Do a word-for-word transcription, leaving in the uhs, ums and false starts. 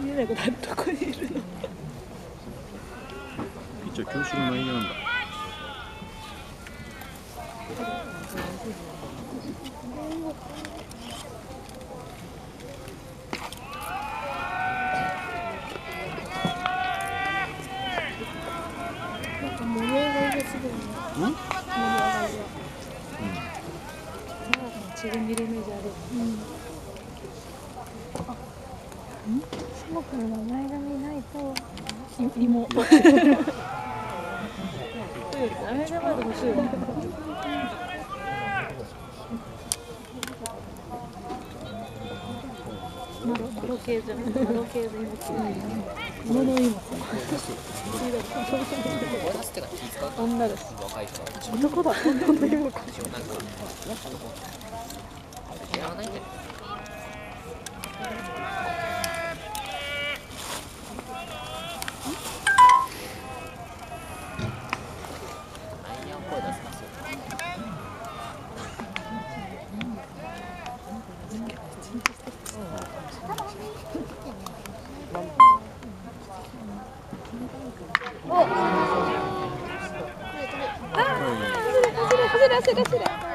じないことあるどこにいるの？ ピッチャー教師の内野なんだ。 なんか盛り上がりがすごいね。 うん？ 盛り上がりが。チーム見るイメージある。うん。あ、ん？スモ君の前髪ないと芋。そうより前髪まで欲しいよね。マロマロ系じゃん。マロ系で芋系。芋の芋。女です。男だ。女の芋か。 知らないんだよ。内野声出せますよ。 ああ、走れ走れ走れ走れ。